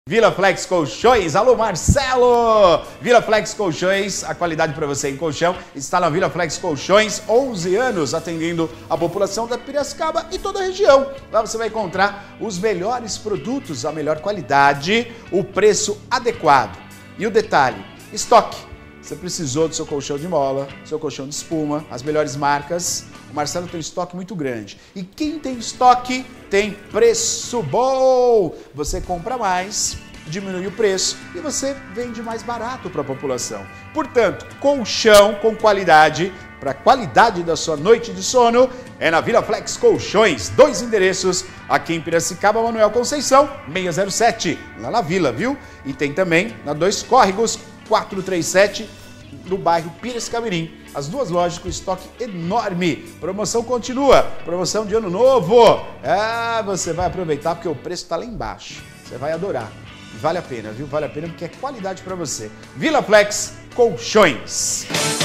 Vila Flex Colchões, alô Marcelo! Vila Flex Colchões, a qualidade para você em colchão está na Vila Flex Colchões, 11 anos atendendo a população da Piracicaba e toda a região. Lá você vai encontrar os melhores produtos, a melhor qualidade, o preço adequado. E o detalhe, estoque. Você precisou do seu colchão de mola, seu colchão de espuma, as melhores marcas. O Marcelo tem estoque muito grande. E quem tem estoque tem preço bom. Você compra mais, diminui o preço e você vende mais barato para a população. Portanto, colchão com qualidade, para a qualidade da sua noite de sono, é na Vila Flex Colchões. 2 endereços, aqui em Piracicaba, Manuel Conceição, 607, lá na Vila, viu? E tem também na 2 Córregos, 437, no bairro Piracicamirim. As 2 lojas com estoque enorme. Promoção continua. Promoção de ano novo. Você vai aproveitar porque o preço está lá embaixo. Você vai adorar. Vale a pena, viu? Vale a pena porque é qualidade para você. Vila Flex Colchões.